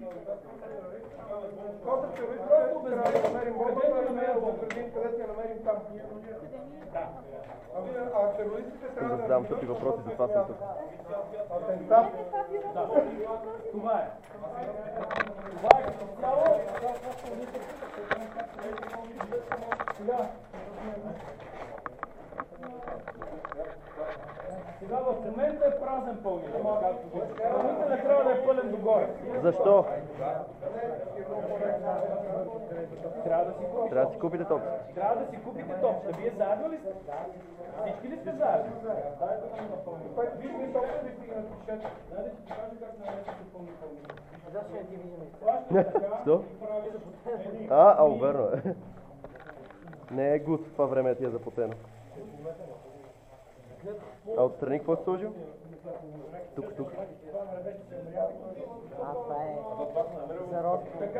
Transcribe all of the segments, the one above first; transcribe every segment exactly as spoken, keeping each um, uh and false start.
Кота терористите трябва да намерим бомбата, да намерим бомбата, където я намерим там. А терористите трябва да... Да задам тъпи въпроси, затова съм тук. Атентат. Това е. Това е като цяло. Сега. Сега в момента е празен пълнител. Пълнителът трябва да е пълен догоре. Защо? Трябва да си купите. Трябва да си купите топче. Трябва да си купите топчета. Вие заедно ли сте? Всички ли сте заедно? Виж ми топчета и ти напишете. Дай да ти покажа как наречете пълнителни. Що? А, ау, верно е. Не е гуд в това време ти е запотено. А отстрани какво си сложил? Тук, тук. А, това е зарод.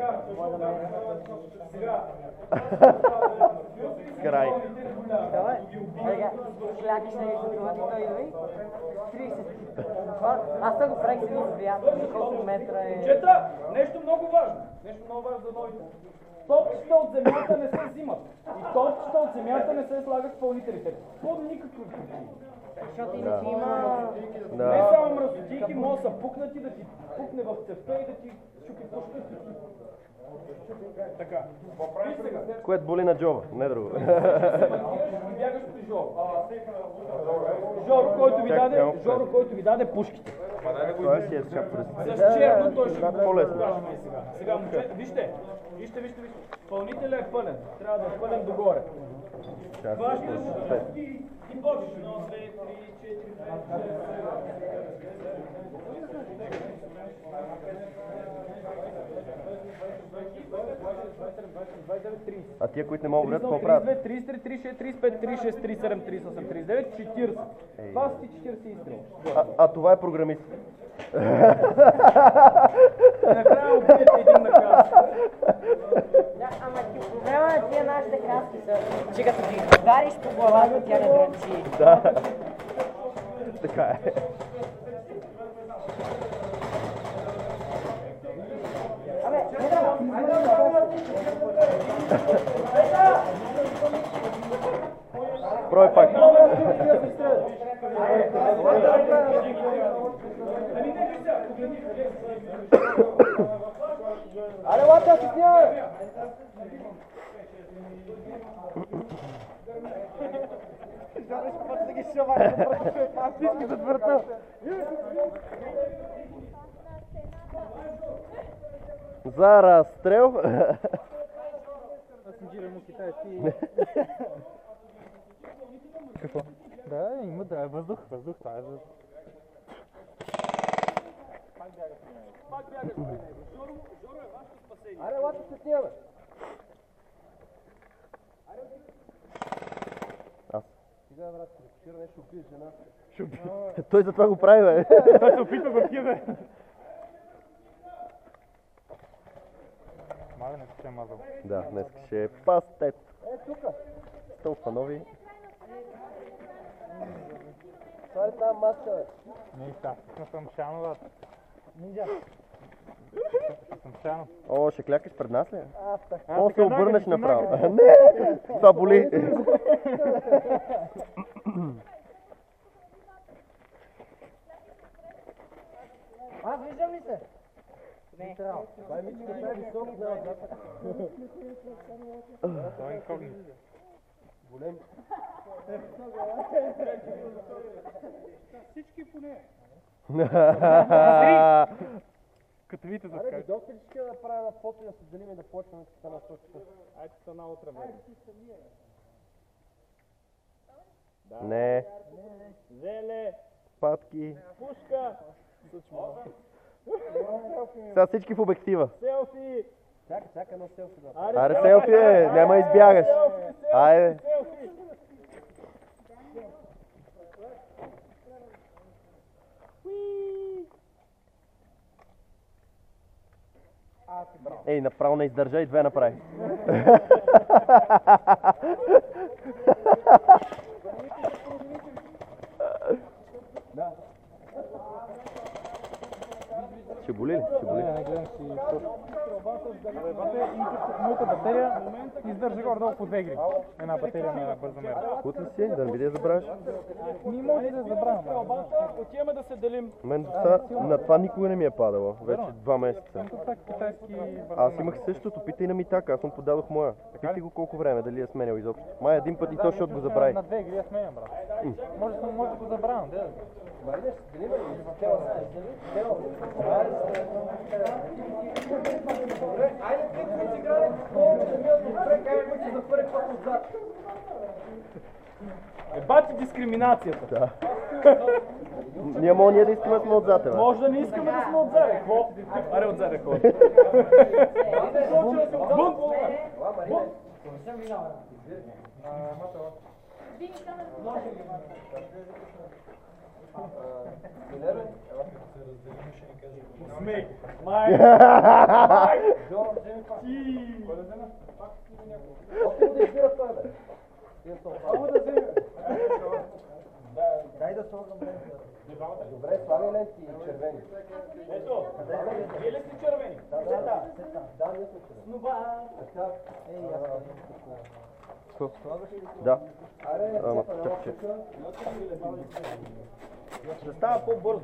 Край. Това е. Сега, шляки ще ги за това ти той идва и трийсет. Аз съм го правих си избриятел, колко метра е... Чета, нещо много важно. Нещо много важно за новите. Топчета от земята не се взимат. И топчета от земята не се слагат в пълнителите. По никакви причини. Защото иначе има... Да. Не само мръсотийки, може да са пукнати, да ти пукне в цевта и да ти щупи пушката. Така. Виж сега. Което боли на джоба, не друго. Бягаш при Жоро. Жоро, който ви даде, Жоро, който ви даде пушките. Това си е така през... С черно той ще го По-лесно. покажем и сега. Сега, момчета, вижте. Вижте, вижте, вижте. Пълнителят е пълен. Трябва да е пълен догоре. Важно е и и почваш. Едно, две, три, четири, пет, А тия, които не могат да какво правят? трийсет и три, трийсет и три, трийсет и шест, трийсет и пет, трийсет и шест, трийсет и седем, трийсет и осем, трийсет и девет, четирийсет. Това са ти четирийсет изстрел. А, а това е програмист. Накрая убиете един на каска. Да, ама ти проблема на тия нашите краски са, че като ги удариш по главата, тя не дрънчи. Да. Така е. Абе, Прой пак. Аре, лапя си сняй! Зараз път да ги шавай, аз всички да твърта. За разстрел. Аз инжирам му китайски. Какво? Да, има, да, е въздух, въздух, това е въздух. Пак бягаш при него. Жоро, Жоро е вашето спасение. Аре, лапя се сняй, Аз. сега, брат, вчера нещо опиеш жена. Той за това го прави, бе. Той се опитва да пие, бе. Мале, не се е мазал. Да, днес ще е пастет. Е, тука. Толкова нови. Това е тази маска, бе. Не, сега, на съм шанова. Нинджа. Съм шано. О, ще клякаш пред нас ли? Аз така. О, се обърнеш направо. Не, това боли. А, виждам ли се? Не. Това е мичка, това е висок, да, да. Това е инкогни. Голем. Всички поне. Аре, Като видите за Аре, как. видох ли ще направя фото и да се делим и да почваме с тази насочка? Айде са на утре, бе. не, Зеле, патки. пушка, Сега всички в обектива. селфи. Чакай, чакай едно селфи да. Аре, селфи е, няма избягаш. Айде. Селфи. Ей, направо не издържа и две направи. Ще боли ли? Ще боли. Не, не гледам си точно. Абе, бате, и моята батерия издържа горе-долу по две игри. Една батерия на бързомер. Кут ли си? Да не би да я забравиш? Ми може да забравям. Отиваме да се делим. Мен до сега на това никога не ми е падало. Вече два месеца. Ето так китайски Аз имах същото, питай на Митака, аз му подадох моя. Питай го колко време, дали е сменял изобщо. Май един път и то, защото го забрави. На две игри я сменям, брат. Може, може да го забравям, да. Айде, ти които си играли, колко се мил добре, кай му, че за първи път отзад. Е, бати дискриминацията. Да. Ние мога ние да искаме сме отзад, бе. Може да не искаме да сме отзаде. Какво? Аре отзаде, хора. Бунт! Бунт! Смей! Май! Май! Ти! Дай да сложим ленти. Добре, слагай ленти и червени. Ето! Вие ли сте червени? Да, да, да. Да, ние сме червени. Снова! Така, ей, аз Какво? Да. Ама, чак, чак. ще става по-бързо.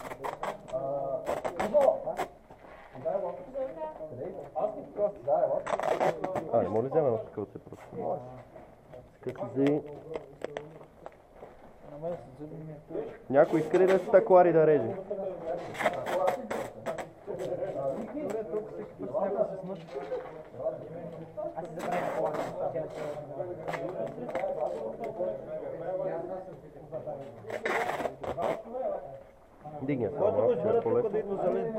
Иво! Дай лопата. Аз ти така. Дай лопата. А, не мога ли взема едно скълце просто? Скъси. Някой иска ли да си таклари да реже? Дигня само малко, ще е по-лесно.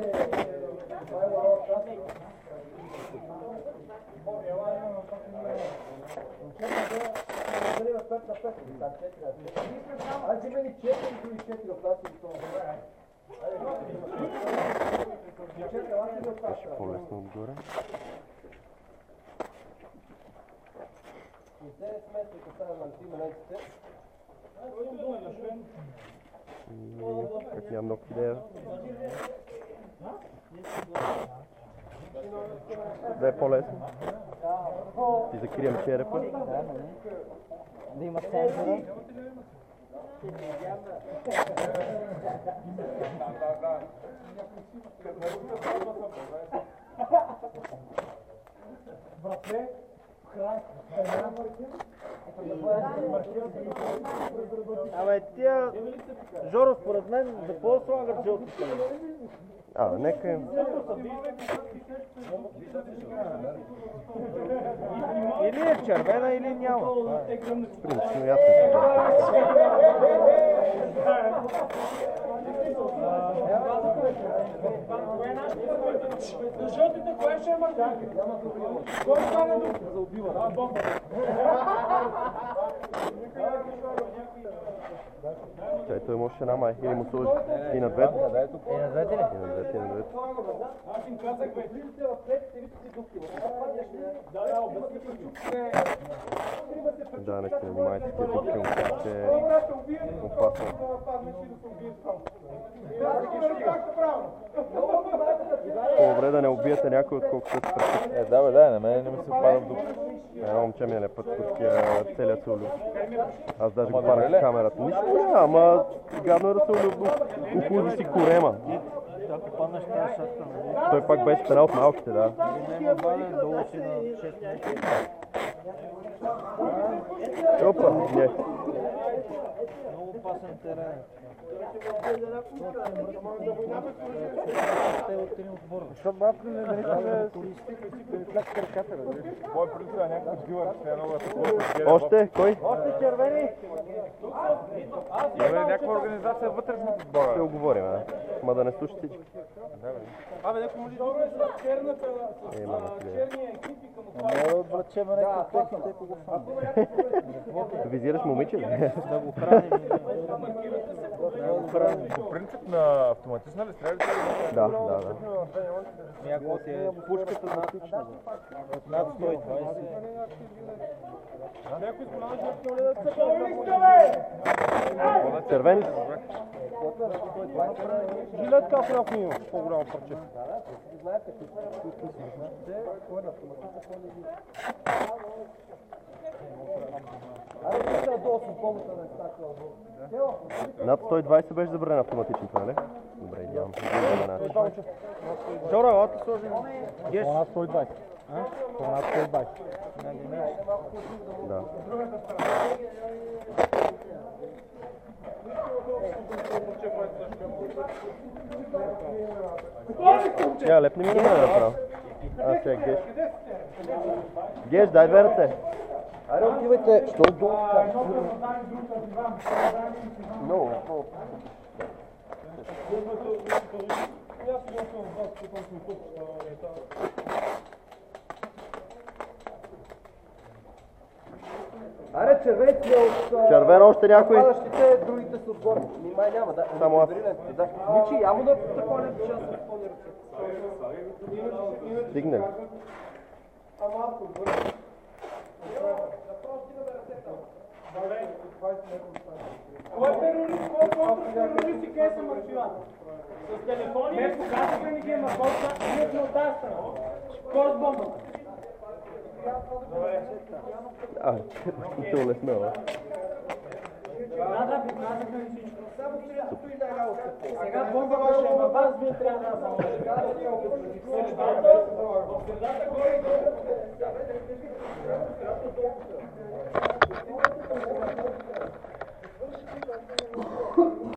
Аз вземе ли четири или четири от нас или това? Беше по-лесно отгоре. И те сметри, като става на антима ленците. Как нямам много идея. Да е по-лесно. Ти закрием черепа. Да има сензора. Братле, край, Абе, тия... Жоро, според мен, за какво слагат жълти? А, нека им. Или е червена, или няма. Принципно ясно си Жълтите, кое ще е мъртва? Кой стане за убива? А, бомба. Чай, той може една май. Или му сложи и на двете. И на двете ли? И на двете, и на двете. Аз им казах вече. Да, да, обясних. Да, не се занимайте с тези дупки, че е опасно. По-добре да не убиете някой, отколкото да се прекъсне. Е, да, бе, да, на мен не ми се пада в дупка. Едно момче ми е път турския целият се улюб. Аз даже го хванах с камерата. Нищо няма, ама гадно е да се улюб. Около да си корема. Ако паднеш тази шатка, нали? Той пак беше една от малките, да. Не има бавен, долу си на шест метра. Опа, не. Много опасен терен. Защо бабка не нарича да си изтикли краката, разбира? Мой принцип е някакъв дилър, че е много такова. Още? Кой? Още червени! Има ли някаква организация вътре в Ще отбора? оговорим, да. Ма да не слушат всички. Абе, нека му ли добре с черната, Е, с мама, а, ти, бе. черния екип и към Не, отвлечеме някакви техните и го фан. Визираш момиче ли? Да го храним. По принцип на автоматична ли стрелите? Да, да, да. Някакво си е пушката над, над сто и двайсет. Червени? Жилетка, ако някой има по-голямо парче. Над сто и двайсет беше забранен автоматичното, нали? Добре, идеално. Вчора, лата сложим. По-над сто и двайсет. По-над сто и двайсет. Да. Я, лепни ми на мен направо. Аз сега Геш. Геш, дай дверце. Аре, отивайте, що долу? Много, много. Аре, червените от... Червено още някой. Падащите, другите са отгоре. Нимай няма, да. Само аз. Да. Ничи, ямо да такова не част да изпълни ръце. Стигне ли? Кой терорист, кой контртерорист и къде са маршират? С телефони? Не, показаха ни ги на болта, ние сме от тази страна. Кой с бомбата? А, това не сме, бе. Да, да, показаха ни всичко. Сега бомбата ще е във вас, вие трябва да заложите. В средата горе и долу.